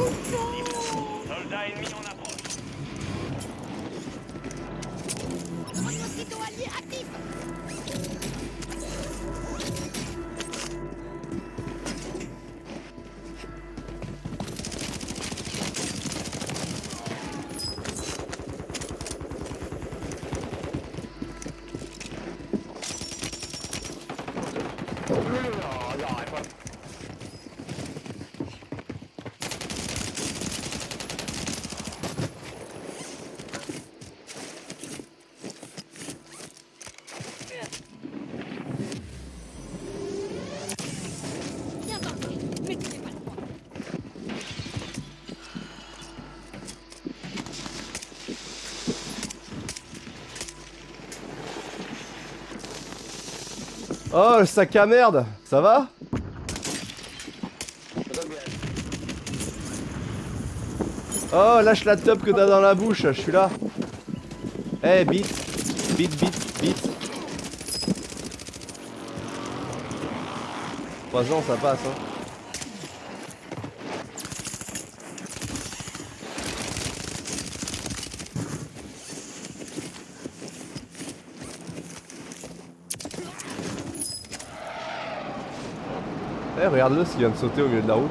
Soldat ennemi en approche. Mosquito allié actif. Bien tenté, mais tu n'es pas le roi. Oh, le sac à merde. Ça va? Oh, lâche la top que t'as dans la bouche, je suis là. Eh, hey, bite. Bite, bite, bite. 3 ans, ça passe, hein. Eh, regarde-le s'il vient de sauter au milieu de la route.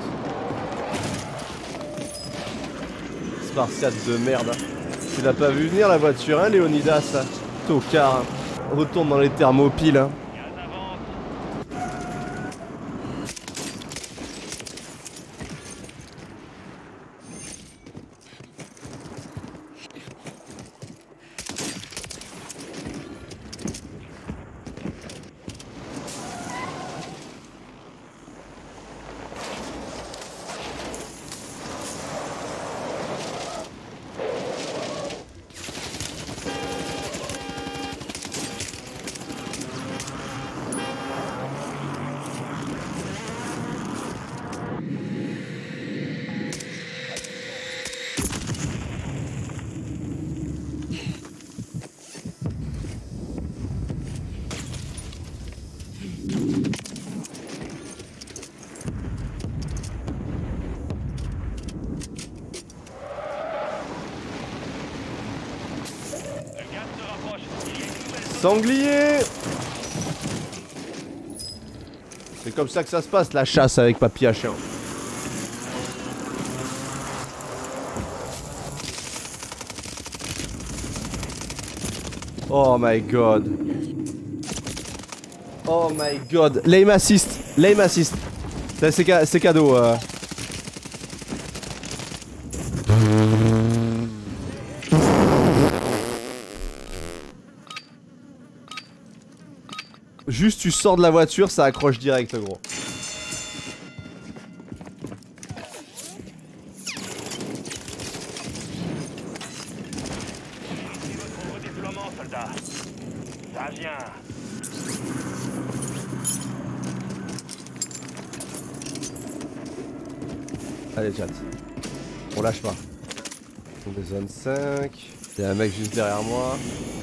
Spartiate de merde. Tu l'as pas vu venir la voiture, hein, Léonidas? Tocard. Hein. Retourne dans les thermopiles. Hein. Sanglier! C'est comme ça que ça se passe la chasse avec papy à chien. Oh my god. Oh my god. L'aim assist. L'aim assist. C'est cadeau. Juste tu sors de la voiture, ça accroche direct gros. Redéploiement, soldat. Ça vient. Allez chat. On lâche pas. On est zone 5. Il y a un mec juste derrière moi.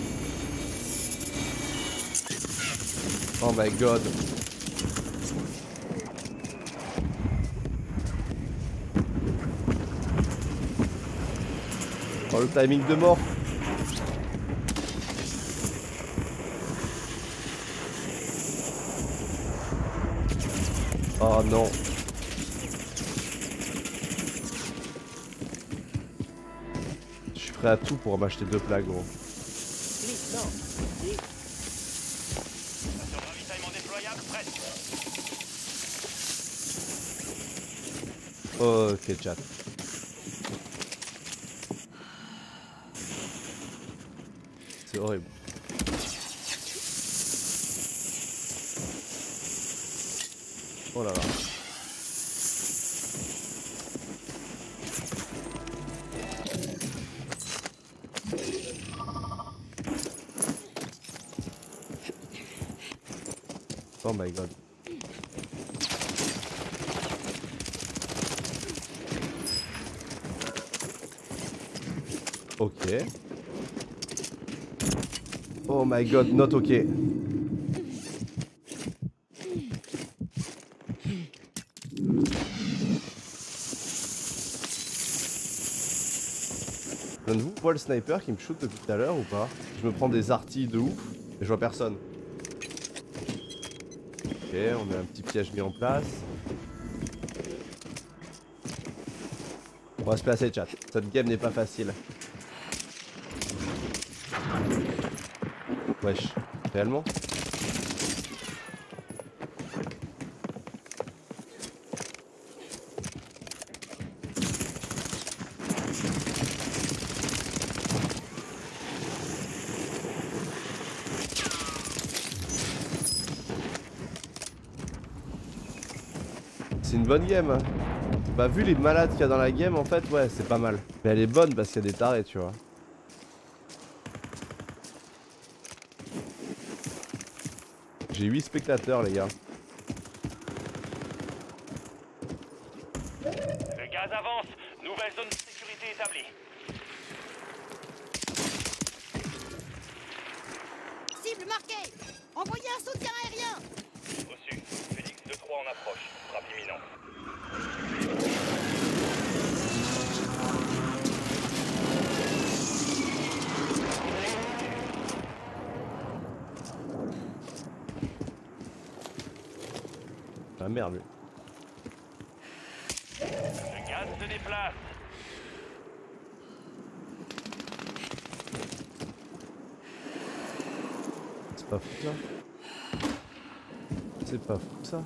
Oh my god. Oh le timing de mort. Oh non. Je suis prêt à tout pour m'acheter 2 plaques gros. Ok chat. C'est horrible. Oh là là. Oh my god. Ok. Oh my god, not ok. L'un de vous voit le sniper qui me shoot depuis tout à l'heure ou pas? Je me prends des artilles de ouf et je vois personne. Ok, on met un petit piège mis en place. On va se placer, chat. Cette game n'est pas facile. Wesh, réellement? C'est une bonne game. Bah vu les malades qu'il y a dans la game en fait ouais c'est pas mal. Mais elle est bonne parce qu'il y a des tarés tu vois. J'ai 8 spectateurs les gars. Le gaz avance. Nouvelle zone de sécurité établie. Cible marquée. Envoyez un soutien aérien. Reçu. Félix 2-3 en approche. Frappe imminente. Ah merde lui. Le gaz se déplace. C'est pas fou ça. C'est pas fou ça.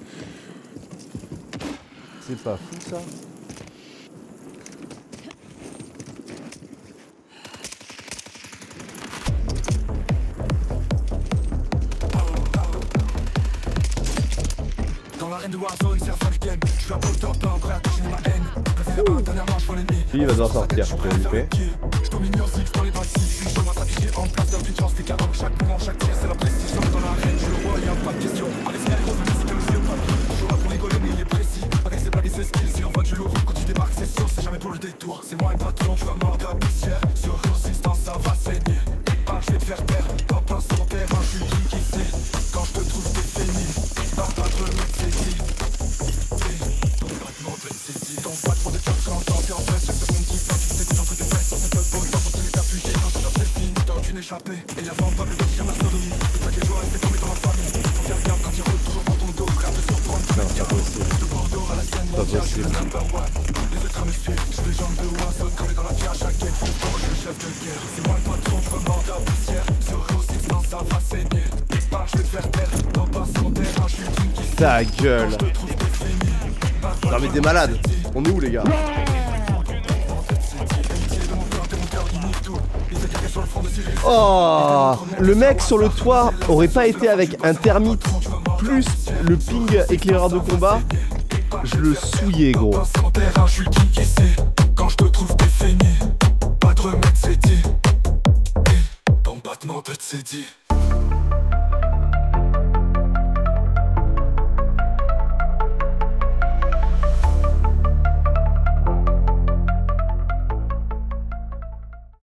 C'est pas fou ça. Dans l'arène de Warzone, c'est la fin du game. Je suis à beau top, prêt à toucher ma haine. Préfère là-bas, dernièrement, je prends l'ennemi. Lui il va devoir sortir, je peux l'épée. Je domine en six dans les bâtisses. Je dois m'attaquer en place d'un but, j'en fais qu'à chaque moment, chaque tir, c'est la prestige. Je dans l'arène, je le vois, y'a pas de question. Allez, c'est les revenus, c'est que le ciel papier. Je joue là pour rigoler, mais il est précis. Avec ses blagues et ses skills, il envoie du lourd. Quand tu débarques, c'est sûr, c'est jamais pour le détour. C'est moi et pas tout, tu vas mordre la poussière. Sur consistance, ça va saigner. Ah, je vais te faire perdre. Top 1 sur mon terrain, je suis qui sait. Quand je te trouve, t'es fini. Pas de remède, c'est dit. Ton battement de saisie. Ton battement de cœur quand t'es en fait. Chaque seconde qui passe, tu sais que j'entre tes fesses. Sur cette beau temps pour te les t'appuyer. Quand je c'est fini, t'as aucune échappée. Et la vente pas plus de dire la sodomie. Et toi qui es joie, c'est tombé dans la famille. Faut faire gaffe quand il retourne dans ton dos. Frère de surprendre. Non c'est pas possible. De Bordeaux à la Seine, Pas possible. les ultras me suivent, je les jambes de Warzone, collé dans la pierre à chaque game, je suis le chef de guerre. C'est moi le patron, je veux mordre la poussière. Sur Rosix, non, ça va saigner. Pas, je vais te faire perdre, non pas sur mon terrain, je suis king qui sait. Ta gueule. Je te trouve t'es fini. Non mais t'es malade. On est où les gars? Oh, le mec sur le toit aurait pas été avec un thermite plus le ping éclaireur de combat. Je le souillais gros. Sur mon terrain, je suis king qui sait. Quand je te trouve t'es fini. Pas de remède, c'est dit. Ton battement de c'est dit.